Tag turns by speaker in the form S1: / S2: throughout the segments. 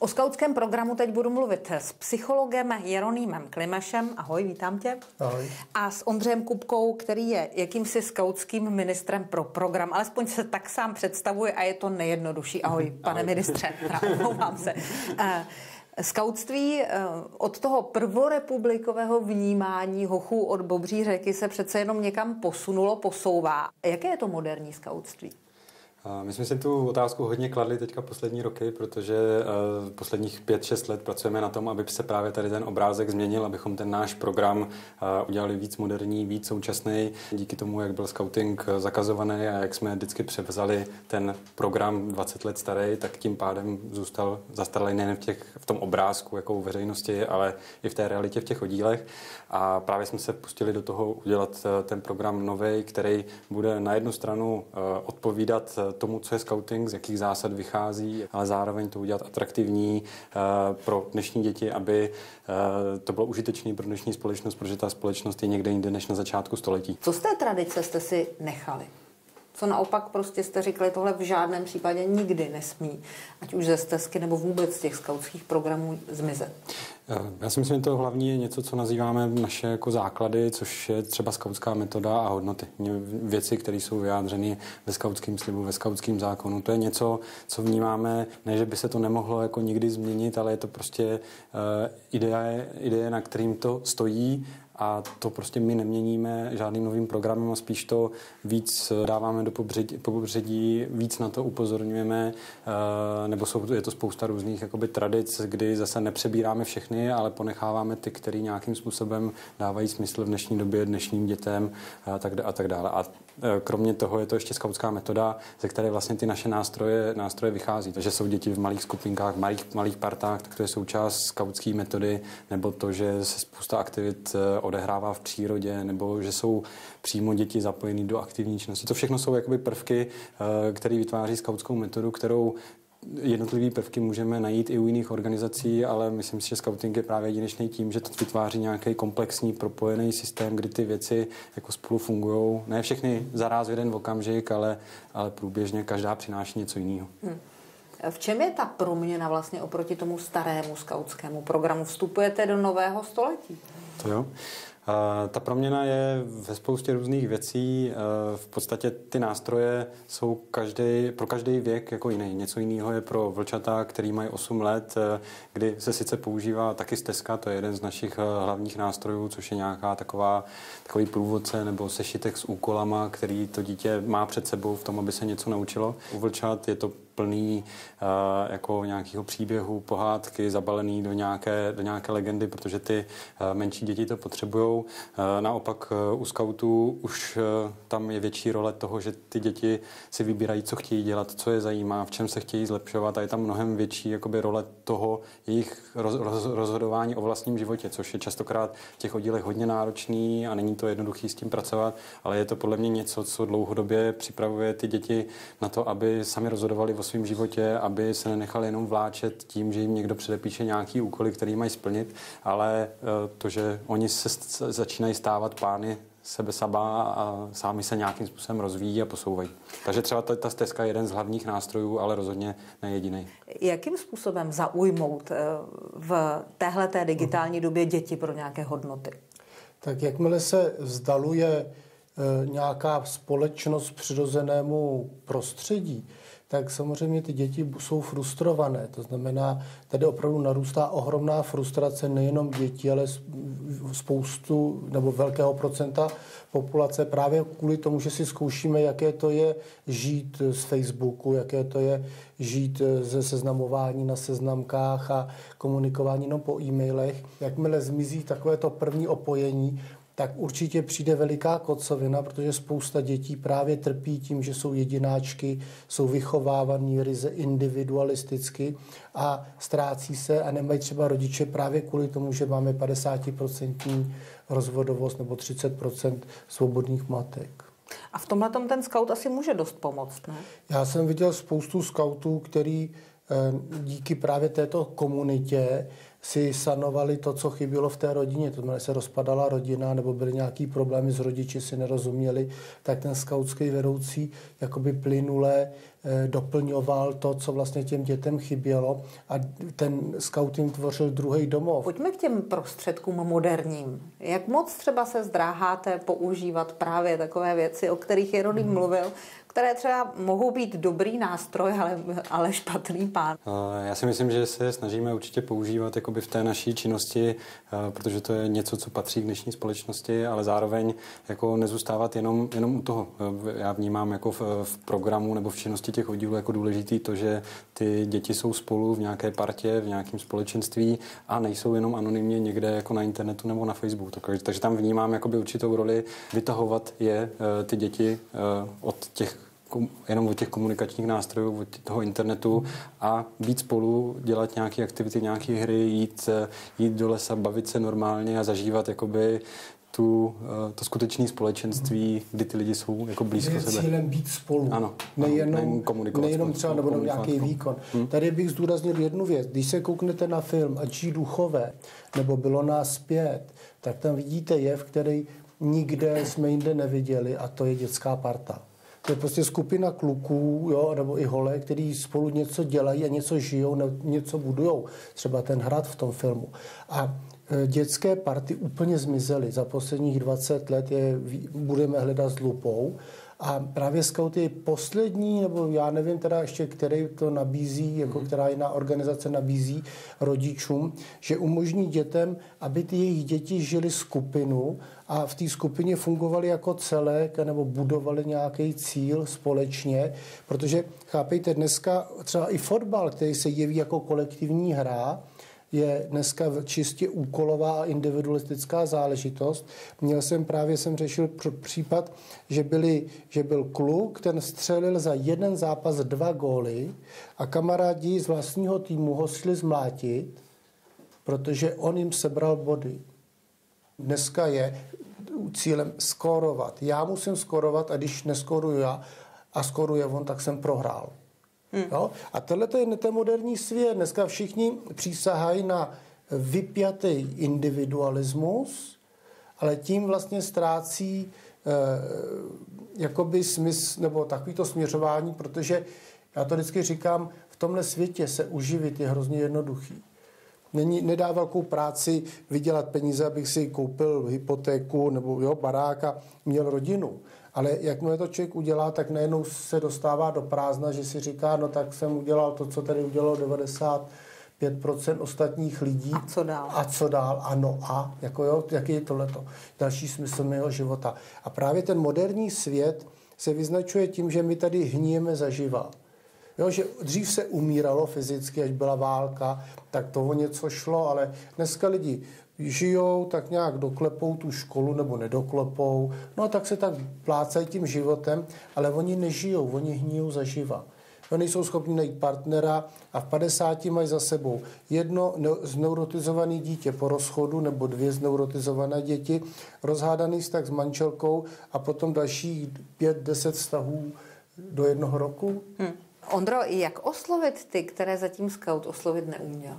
S1: O skautském programu teď budu mluvit s psychologem Jeronýmem Klimešem. Ahoj, vítám tě.
S2: Ahoj. A
S1: s Ondřejem Kupkou, který je jakýmsi skautským ministrem pro program. Alespoň se tak sám představuje a je to nejjednodušší. Ahoj, pane ministře. Omlouvám se. Skautství od toho prvorepublikového vnímání hochů od Bobří řeky se přece jenom někam posouvá. Jaké je to moderní skautství?
S3: My jsme si tu otázku hodně kladli teďka poslední roky, protože posledních 5-6 let pracujeme na tom, aby se právě tady ten obrázek změnil, abychom ten náš program udělali víc moderní, víc současný. Díky tomu, jak byl skauting zakazovaný a jak jsme vždycky převzali ten program 20 let starý, tak tím pádem zůstal zastaralý nejen v tom obrázku jako u veřejnosti, ale i v té realitě v těch oddílech. A právě jsme se pustili do toho udělat ten program nový, který bude na jednu stranu odpovídat tomu, co je skauting, z jakých zásad vychází, ale zároveň to udělat atraktivní pro dnešní děti, aby to bylo užitečné pro dnešní společnost, protože ta společnost je někde jinde než na začátku století.
S1: Co z té tradice jste si nechali? Co naopak prostě jste říkali, tohle v žádném případě nikdy nesmí, ať už ze stezky nebo vůbec z těch skautských programů zmizet?
S3: Já si myslím, že to hlavní je něco, co nazýváme naše jako základy, což je třeba skautská metoda a hodnoty. Věci, které jsou vyjádřeny ve skautském slibu, ve skautském zákonu. To je něco, co vnímáme, ne, že by se to nemohlo jako nikdy změnit, ale je to prostě ideje, na kterým to stojí. A to prostě my neměníme žádným novým programem a spíš to víc dáváme do popředí, víc na to upozorňujeme, nebo je to spousta různých jakoby tradic, kdy zase nepřebíráme všechny, ale ponecháváme ty, které nějakým způsobem dávají smysl v dnešní době dnešním dětem a tak dále. A kromě toho je to ještě skautská metoda, ze které vlastně ty naše nástroje vychází. Takže jsou děti v malých skupinkách, malých partách, tak to je součást skautské metody, nebo to, že se spousta aktivit odehrává v přírodě, nebo že jsou přímo děti zapojeny do aktivní činnosti. To všechno jsou jakoby prvky, které vytváří skautskou metodu, kterou jednotlivé prvky můžeme najít i u jiných organizací, ale myslím si, že skauting je právě jedinečný tím, že to vytváří nějaký komplexní, propojený systém, kdy ty věci jako spolu fungují. Ne všechny zaráz v jeden okamžik, ale průběžně každá přináší něco jiného.
S1: V čem je ta proměna vlastně oproti tomu starému skautskému programu? Vstupujete do nového století?
S3: To jo. Ta proměna je ve spoustě různých věcí. V podstatě ty nástroje jsou pro každý věk jako jiný. Něco jiného je pro vlčata, který mají 8 let, kdy se sice používá taky stezka, to je jeden z našich hlavních nástrojů, což je nějaká takový průvodce nebo sešitek s úkolama, který to dítě má před sebou v tom, aby se něco naučilo. U vlčat je to plný jako nějakého příběhu, pohádky, zabalený do nějaké legendy, protože ty menší děti to potřebujou. Naopak u skautů už tam je větší role toho, že ty děti si vybírají, co chtějí dělat, co je zajímá, v čem se chtějí zlepšovat a je tam mnohem větší jakoby role toho jejich rozhodování o vlastním životě, což je častokrát v těch oddílech hodně náročný a není to jednoduchý s tím pracovat, ale je to podle mě něco, co dlouhodobě připravuje ty děti na to, aby sami rozhodovali o svém životě, aby se nenechali jenom vláčet tím, že jim někdo předepíše nějaký úkoly, který mají splnit, ale to, že oni se začínají stávat pány sebe sama a sami se nějakým způsobem rozvíjí a posouvají. Takže třeba ta stezka je jeden z hlavních nástrojů, ale rozhodně ne jediný.
S1: Jakým způsobem zaujmout v téhleté digitální době děti pro nějaké hodnoty?
S2: Tak jakmile se vzdaluje nějaká společnost přirozenému prostředí, tak samozřejmě ty děti jsou frustrované. To znamená, tady opravdu narůstá ohromná frustrace nejenom dětí, ale spoustu nebo velkého procenta populace právě kvůli tomu, že si zkoušíme, jaké to je žít z Facebooku, jaké to je žít ze seznamování na seznamkách a komunikování jenom po e-mailech. Jakmile zmizí takovéto první opojení, tak určitě přijde veliká kocovina, protože spousta dětí právě trpí tím, že jsou jedináčky, jsou vychovávaní ryze individualisticky a ztrácí se a nemají třeba rodiče právě kvůli tomu, že máme 50% rozvodovost nebo 30% svobodných matek.
S1: A v tomhletom ten skaut asi může dost pomoct, ne?
S2: Já jsem viděl spoustu skautů, který díky právě této komunitě si sanovali to, co chybělo v té rodině. To znamená, se rozpadala rodina nebo byly nějaký problémy s rodiči, si nerozuměli, tak ten skautský vedoucí jakoby plynule doplňoval to, co vlastně těm dětem chybělo a ten skaut jim tvořil druhý domov.
S1: Pojďme k těm prostředkům moderním. Jak moc třeba se zdráháte používat právě takové věci, o kterých Jeroným mluvil, které třeba mohou být dobrý nástroj, ale špatný pán?
S3: Já si myslím, že se snažíme určitě používat jakoby v té naší činnosti, protože to je něco, co patří k dnešní společnosti, ale zároveň jako nezůstávat jenom u toho. Já vnímám jako v programu nebo v činnosti těch oddílů jako důležitý to, že ty děti jsou spolu v nějaké partě, v nějakém společenství a nejsou jenom anonymně někde jako na internetu nebo na Facebooku. Takže tam vnímám jakoby určitou roli vytahovat ty děti od těch komunikačních nástrojů, od toho internetu a být spolu, dělat nějaké aktivity, nějaké hry, jít do lesa, bavit se normálně a zažívat jakoby to skutečné společenství, kdy ty lidi jsou jako blízko sebe.
S2: Cílem být spolu.
S3: Ano,
S2: nejenom třeba nebo nějaký výkon. Tady bych zdůraznil jednu věc. Když se kouknete na film Ať žijí duchové nebo Bylo nás 5, tak tam vidíte jev, který nikde jsme jinde neviděli a to je dětská parta. To je prostě skupina kluků, jo, nebo i holek, který spolu něco dělají a něco žijou, něco budujou. Třeba ten hrad v tom filmu. A dětské party úplně zmizely. Za posledních 20 let je budeme hledat s lupou. A právě Skaut je poslední, nebo já nevím teda ještě, který to nabízí, jako která jiná organizace nabízí rodičům, že umožní dětem, aby ty jejich děti žili skupinu a v té skupině fungovaly jako celek nebo budovali nějaký cíl společně, protože chápejte, dneska třeba i fotbal, který se jeví jako kolektivní hra, je dneska čistě úkolová a individualistická záležitost. Jsem řešil případ, že byl kluk, ten střelil za jeden zápas 2 góly a kamarádi z vlastního týmu ho šli zmlátit, protože on jim sebral body. Dneska je cílem skórovat. Já musím skórovat a když neskoruju já a skóruje on, tak jsem prohrál. Jo? A tohle je ten moderní svět. Dneska všichni přísahají na vypjatý individualismus, ale tím vlastně ztrácí jakoby smysl nebo takovýto směřování, protože já to vždycky říkám, v tomhle světě se uživit je hrozně jednoduchý. Nedá velkou práci vydělat peníze, abych si koupil hypotéku nebo barák a měl rodinu. Ale jakmile to člověk udělá, tak najednou se dostává do prázdna, že si říká, no tak jsem udělal to, co tady udělalo 95% ostatních lidí.
S1: A co dál?
S2: A co dál? Ano a, jaký je tohleto? Další smysl mého života. A právě ten moderní svět se vyznačuje tím, že my tady hníjeme zaživa. Jo, že dřív se umíralo fyzicky, až byla válka, tak to o něco šlo, ale dneska lidi žijou, tak nějak doklepou tu školu nebo nedoklepou, no a tak se tak plácají tím životem, ale oni nežijou, oni hníjou zaživa. Oni nejsou schopni najít partnera a v 50 mají za sebou jedno zneurotizované dítě po rozchodu nebo 2 zneurotizované děti, rozhádaný vztah s manželkou a potom dalších 5-10 vztahů do 1 roku.
S1: Ondro, jak oslovit ty, které zatím Skaut oslovit neuměl?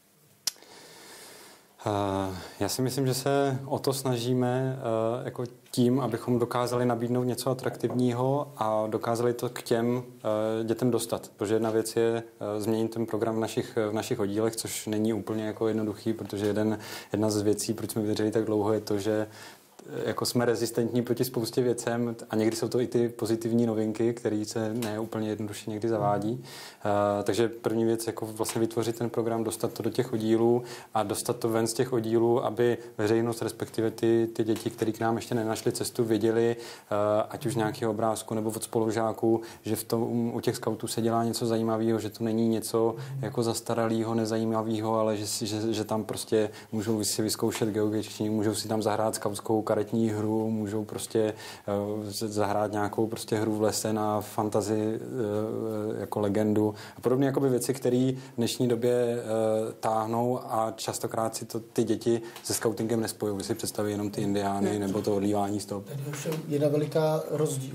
S3: Já si myslím, že se o to snažíme jako tím, abychom dokázali nabídnout něco atraktivního a dokázali to k těm dětem dostat. Protože jedna věc je změnit ten program v našich oddílech, což není úplně jako jednoduchý, protože jedna z věcí, proč jsme vydrželi tak dlouho, je to, že jako jsme rezistentní proti spoustě věcem a někdy jsou to i ty pozitivní novinky, které se ne úplně jednoduše někdy zavádí. Takže první věc, jako vlastně vytvořit ten program, dostat to do těch oddílů a dostat to ven z těch oddílů, aby veřejnost, respektive ty děti, které k nám ještě nenašly cestu, věděli, ať už nějakého obrázku nebo od spolužáků, že u těch skautů se dělá něco zajímavého, že to není něco jako zastaralého, nezajímavého, ale že tam prostě můžou si vyzkoušet geogetčení, můžou si tam zahrát skautskou karetní hru, můžou prostě zahrát nějakou prostě hru v lese na fantazii jako legendu a podobně jakoby věci, které v dnešní době táhnou a častokrát si to ty děti se skautingem nespojují. Si představí jenom ty indiány nebo to odlívání stop.
S2: Tady ovšem jedna veliká rozdíl.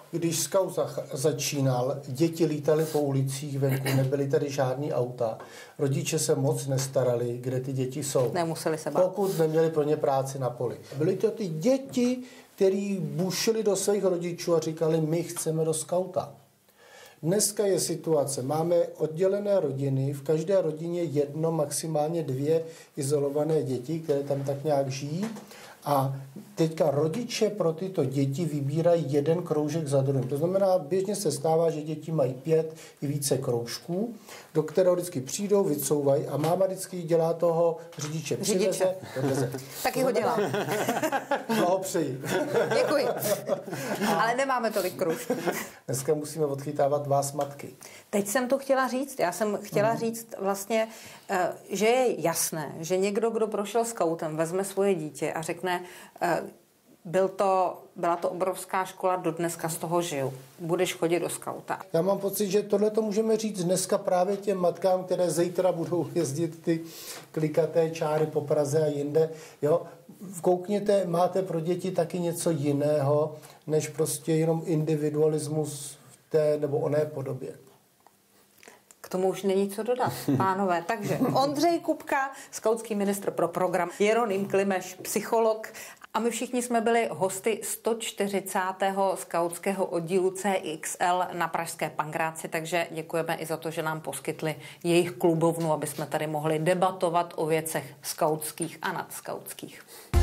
S2: když Skaut začínal, děti lítaly po ulicích venku, nebyly tady žádný auta. Rodiče se moc nestarali, kde ty děti jsou.
S1: Nemuseli se bát.
S2: Pokud neměli pro ně práci na poli. Byly to ty děti, který bušili do svých rodičů a říkali, my chceme do Skauta. Dneska je situace, máme oddělené rodiny, v každé rodině jedno, maximálně 2 izolované děti, které tam tak nějak žijí. A teďka rodiče pro tyto děti vybírají jeden kroužek za druhým. To znamená, běžně se stává, že děti mají 5 i více kroužků, do kterého vždycky přijdou, vycouvají a máma vždycky dělá toho řidiče. Přiveze.
S1: Taky ho dělám.
S2: Blahopřeji.
S1: Děkuji. Ale nemáme tolik kroužků.
S2: Dneska musíme odchytávat vás matky.
S1: Teď jsem to chtěla říct. Já jsem chtěla říct vlastně, že je jasné, že někdo, kdo prošel skautem, vezme svoje dítě a řekne, byla to obrovská škola, do dneska z toho žiju. Budeš chodit do skauta.
S2: Já mám pocit, že tohle to můžeme říct dneska právě těm matkám, které zítra budou jezdit ty klikaté čáry po Praze a jinde. Jo? Koukněte, máte pro děti taky něco jiného, než prostě jenom individualismus v té nebo oné podobě.
S1: K tomu už není co dodat, pánové. Takže Ondřej Kupka, skautský ministr pro program, Jeroným Klimeš, psycholog. A my všichni jsme byli hosty 140. skautského oddílu CXL na pražské Pankráci, takže děkujeme i za to, že nám poskytli jejich klubovnu, aby jsme tady mohli debatovat o věcech skautských a nadskautských.